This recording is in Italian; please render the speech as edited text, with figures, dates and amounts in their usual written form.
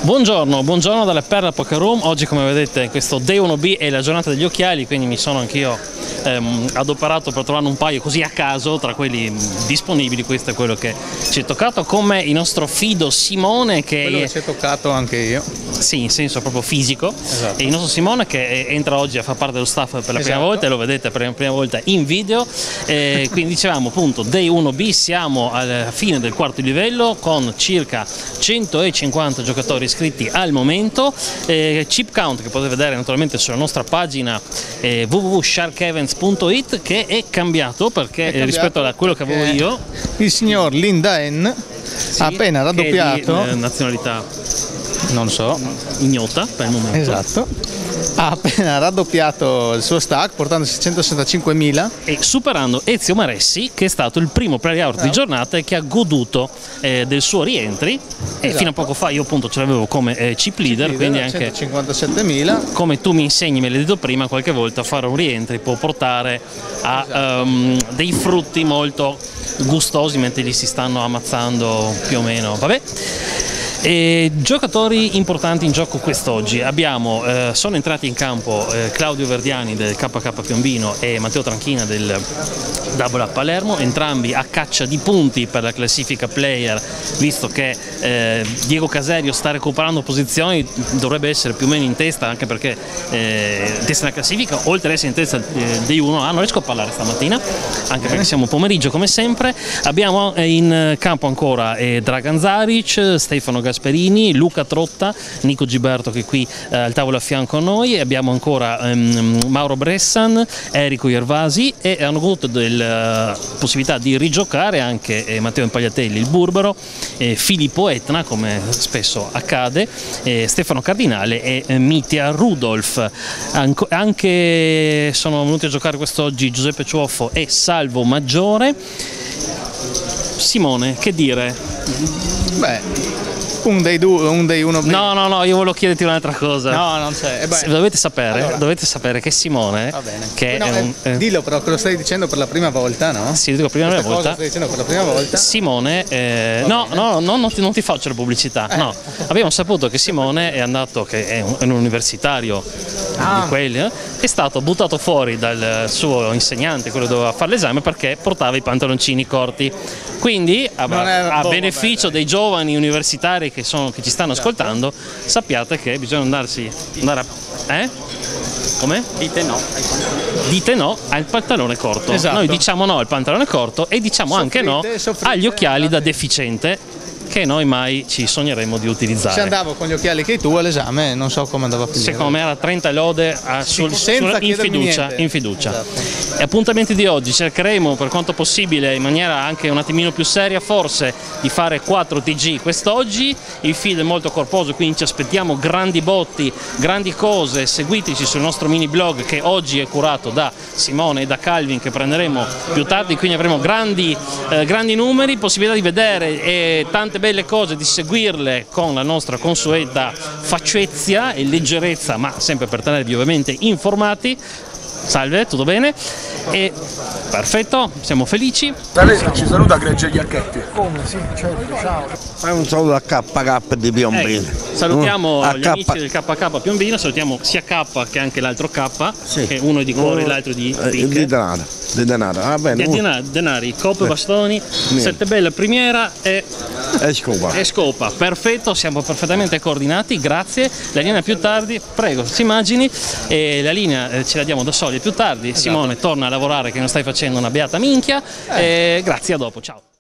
Buongiorno, buongiorno dalle Perla Poker Room. Oggi, come vedete, questo Day 1B è la giornata degli occhiali, quindi mi sono anch'io adoperato per trovare un paio così a caso tra quelli disponibili. Questo è quello che ci è toccato, come il nostro fido Simone, che quello che ci è toccato anche io. Sì, in senso proprio fisico. Esatto. E il nostro Simone che entra oggi a far parte dello staff per la prima volta, e lo vedete per la prima volta in video. Quindi dicevamo appunto Day 1B, siamo alla fine del quarto livello con circa 150 giocatori iscritti al momento. Chip count che potete vedere naturalmente sulla nostra pagina www.sharkevents.it, che è cambiato perché rispetto a quello che avevo io, il signor Linda N ha appena raddoppiato, di nazionalità non so, ignota per il momento. Esatto. Ha appena raddoppiato il suo stack portandosi a 165.000 e superando Ezio Maressi, che è stato il primo player di giornata e che ha goduto del suo rientri. E fino a poco fa io appunto ce l'avevo come chip leader, quindi anche 157.000. come tu mi insegni, me l'hai detto prima, qualche volta fare un rientri può portare a dei frutti molto gustosi mentre li si stanno ammazzando più o meno. Vabbè. Giocatori importanti in gioco quest'oggi abbiamo, sono entrati in campo Claudio Verdiani del KK Piombino e Matteo Tranchina del Double Up Palermo, entrambi a caccia di punti per la classifica player, visto che Diego Caserio sta recuperando posizioni, dovrebbe essere più o meno in testa, anche perché testa nella classifica, oltre ad essere in testa dei 1. Non riesco a parlare stamattina, anche perché siamo pomeriggio come sempre. Abbiamo in campo ancora Dragan Zaric, Stefano Gasperini, Luca Trotta, Nico Giberto che è qui al tavolo a fianco a noi, abbiamo ancora Mauro Bressan, Enrico Iervasi, e hanno avuto della possibilità di rigiocare anche Matteo Impagliatelli, il Burbero, Filippo Etna, come spesso accade, Stefano Cardinale e Mitya Rudolf. Anche sono venuti a giocare quest'oggi Giuseppe Ciuoffo e Salvo Maggiore. Simone, che dire? Beh, un day 1B. No, io volevo chiederti un'altra cosa. No, non c'è. Dovete sapere che Simone, che è dillo però che lo stai dicendo per la prima volta, no? Sì, lo dico per la prima volta. Lo stai dicendo per la prima volta. Simone, non ti faccio la pubblicità. No, abbiamo saputo che Simone è andato, che è un universitario di quelli, è stato buttato fuori dal suo insegnante, quello che doveva fare l'esame, perché portava i pantaloncini corti. Quindi, a beneficio dei giovani universitari che ci stanno ascoltando, sappiate che bisogna andare a... Come? Dite no al pantalone corto. Esatto. Noi diciamo no al pantalone corto e diciamo anche no agli occhiali da deficiente, che noi mai ci sogneremo di utilizzare. Se andavo con gli occhiali che hai tu all'esame, non so come andava a finire. Secondo me era 30 lode in fiducia. Esatto. E appuntamenti di oggi: cercheremo per quanto possibile, in maniera anche un attimino più seria forse, di fare 4 TG quest'oggi. Il field è molto corposo, quindi ci aspettiamo grandi botti, grandi cose. Seguiteci sul nostro mini blog, che oggi è curato da Simone e da Calvin, che prenderemo più tardi, quindi avremo grandi numeri, possibilità di vedere tante belle cose, di seguirle con la nostra consueta facezia e leggerezza, ma sempre per tenervi ovviamente informati. Salve, tutto bene? E perfetto, siamo felici. Ci saluta Gregge Iacchetti. Come? Sì, certo, ciao. Fai un saluto a KK di Piombino. Salutiamo gli amici del KK Piombino, salutiamo sia K che anche l'altro K, che uno è di cuore e l'altro di denaro. Va bene. Denari, coppe, bastoni, sette bella primiera e scopa. Perfetto, siamo perfettamente coordinati, grazie. La linea più tardi, prego, si immagini, e la linea ce la diamo da soli più tardi. Simone torna a lavorare, che non stai facendo una beata minchia. Grazie, a dopo, ciao.